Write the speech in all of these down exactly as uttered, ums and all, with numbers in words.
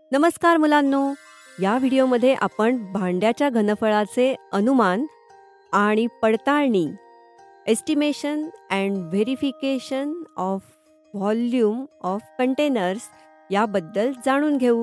नमस्कार मुलांनो, या व्हिडिओमध्ये आपण भांड्याच्या घनफळाचे अनुमान आणि पडताळणी estimation and verification of volume of containers याबद्दल जाणून घेऊ.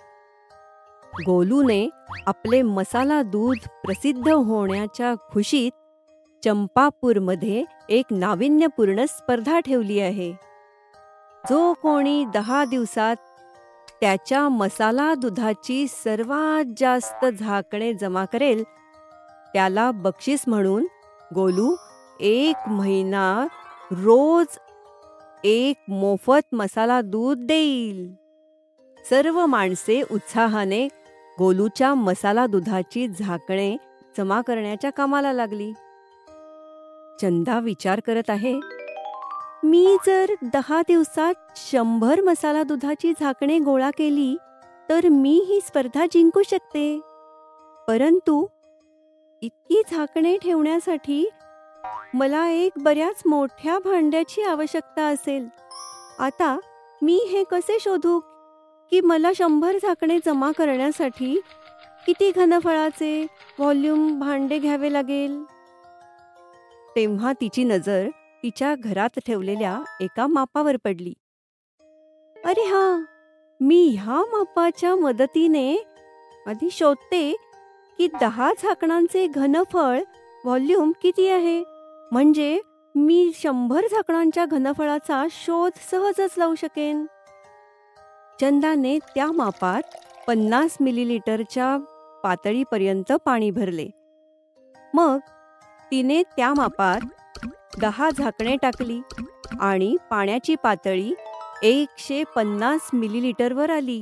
गोलूने आपले मसाला दूध प्रसिद्ध होण्याच्या खुशीत चंपापूरमध्ये एक नाविन्यपूर्ण स्पर्धा ठेवली आहे. जो कोणी दहा दिवसात त्याच्या मसाला दुधाची सर्वात जास्त झाकणे जमा करेल त्याला बक्षीस म्हणून गोलू एक महिना रोज एक मोफत मसाला दूध देईल. सर्व माणसे उत्साहाने गोलूच्या मसाला दुधाची झाकणे जमा करण्याच्या कामाला लागली. चंदा विचार करत आहे, मी जर दहा दिवसात शंभर मसाला दुधाची झाकणे गोळा केली तर मी ही स्पर्धा जिंकू शकते. परंतु इतकी झाकणे ठेवण्यासाठी मला एक बऱ्याच मोठ्या भांड्याची आवश्यकता असेल. आता मी हे कसे शोधू की मला शंभर झाकणे जमा करण्यासाठी किती घनफळाचे व्हॉल्यूम भांडे घ्यावे लागेल. तेव्हा तिची नजर तिच्या घरात ठेवलेल्या एका मापावर पडली. अरे हा, मी ह्या मापाच्या मदतीने आधी शोधते की दहा झाकणांचे घनफळ व्हॉल्यूम किती आहे, म्हणजे मी शंभर झाकणांच्या घनफळाचा शोध सहजच लावू शकेन. चंदाने त्या मापात पन्नास मिलीलिटरच्या पातळीपर्यंत पाणी भरले. मग तिने त्या मापात दहा झाकणे टाकली आणि पाण्याची पातळी एकशे पन्नास मिलीलिटरवर आली.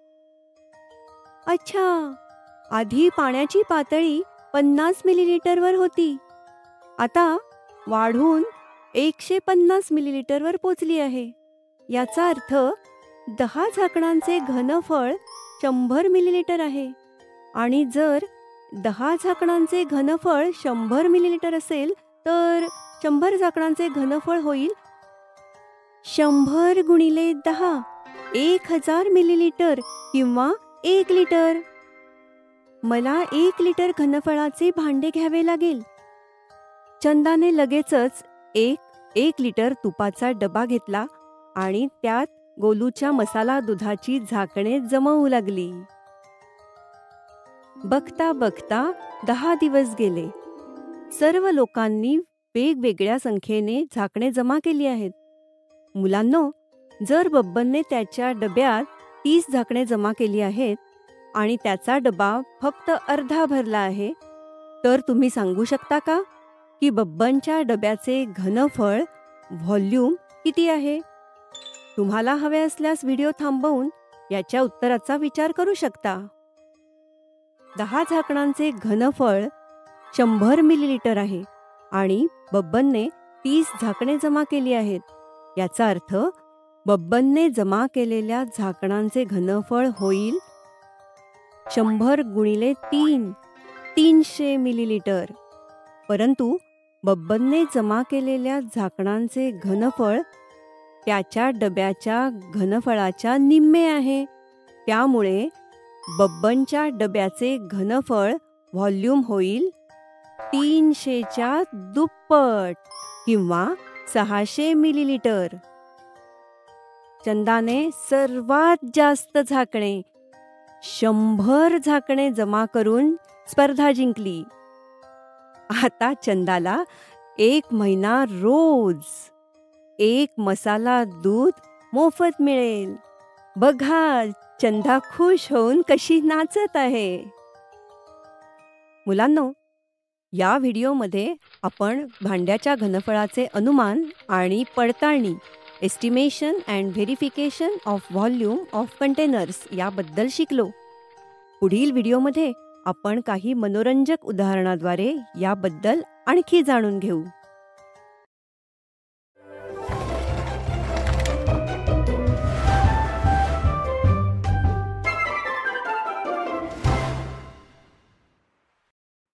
अच्छा, आधी पाण्याची पातळी पन्नास मिलीलिटरवर होती, आता वाढून एकशे पन्नास मिलीलिटरवर पोचली आहे. याचा अर्थ दहा झाकणांचे घनफळ शंभर मिलीलिटर आहे. आणि जर दहा झाकणांचे घनफळ शंभर मिलीलिटर असेल तर शंभर झाकणांचे घनफळ होईल शंभर गुणिले दहा, एक हजार मिलीलिटर किंवा एक लिटर. मला एक लिटर घनफळाचे भांडे घ्यावे लागेल. चंदाने लगेचच एक एक लिटर तुपाचा डबा घेतला आणि त्यात गोलूच्या मसाला दुधाची झाकणे जमवू लागली. बघता बघता दहा दिवस गेले. सर्व लोकांनी वेगवेगळ्या संख्येने झाकणे जमा केली आहेत. मुलांनो, जर बब्बनने त्याच्या डब्यात तीस झाकणे जमा केली आहेत आणि त्याचा डबा फक्त अर्धा भरला आहे, तर तुम्ही सांगू शकता का की बब्बनच्या डब्याचे घनफळ व्हॉल्यूम किती आहे? तुम्हाला हवे असल्यास व्हिडिओ थांबवून याच्या उत्तराचा विचार करू शकता. दहा झाकणांचे घनफळ शंभर मिलीलिटर आहे आणि बब्बनने तीस झाकणे जमा केली आहेत. याचा अर्थ बब्बनने जमा केलेल्या झाकणांचे घनफळ होईल शंभर गुणिले तीन, तीनशे मिलीलिटर. परंतु बब्बनने जमा केलेल्या झाकणांचे घनफळ त्याच्या डब्याच्या घनफळाच्या निम्मे आहे. त्यामुळे बब्बनच्या डब्याचे घनफळ व्हॉल्यूम होईल तीनशेच्या दुप्पट किंवा सहाशे मिलीलिटर. चंदाने सर्वात जास्त झाकणे शंभर झाकणे जमा करून स्पर्धा जिंकली. आता चंदाला एक महिना रोज एक मसाला दूध मोफत मिळेल. बघा, चंदा खुश होऊन कशी नाचत आहे. मुलांनो, या व्हिडिओमध्ये आपण भांड्याच्या घनफळाचे अनुमान आणि पडताळणी estimation and verification of volume of containers याबद्दल शिकलो. पुढील व्हिडिओमध्ये आपण काही मनोरंजक उदाहरणाद्वारे याबद्दल आणखी जाणून घेऊ.